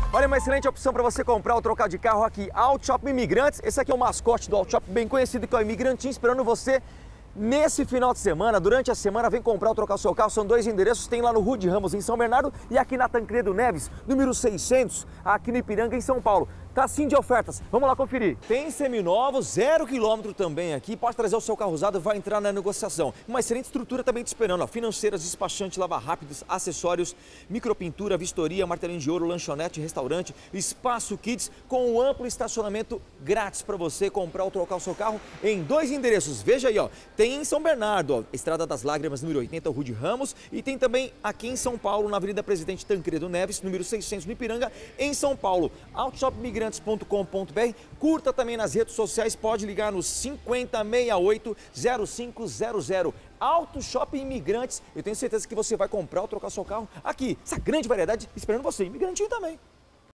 Olha, uma excelente opção para você comprar ou trocar de carro aqui, Auto Shop Imigrantes. Esse aqui é o mascote do Auto Shop, bem conhecido, que é o Imigrantinho, esperando você nesse final de semana. Durante a semana, vem comprar ou trocar o seu carro. São 2 endereços, tem lá no Rude Ramos, em São Bernardo, e aqui na Tancredo Neves, número 600, aqui no Ipiranga, em São Paulo. Tá sim de ofertas. Vamos lá conferir. Tem seminovos, 0 km também aqui. Pode trazer o seu carro usado, vai entrar na negociação. Uma excelente estrutura também te esperando. Ó. Financeiras, despachante, lava rápidos, acessórios, micropintura, vistoria, martelinho de ouro, lanchonete, restaurante, espaço kids, com um amplo estacionamento grátis para você comprar ou trocar o seu carro em 2 endereços. Veja aí, ó. Tem em São Bernardo, ó, Estrada das Lágrimas, número 80, Rude Ramos. E tem também aqui em São Paulo, na Avenida Presidente Tancredo Neves, número 600, no Ipiranga, em São Paulo. Autoshopmigrantes.com.br. Curta também nas redes sociais, pode ligar no 5068-0500. Auto Shopping Imigrantes. Eu tenho certeza que você vai comprar ou trocar seu carro aqui. Essa grande variedade esperando você, Imigrantinho também.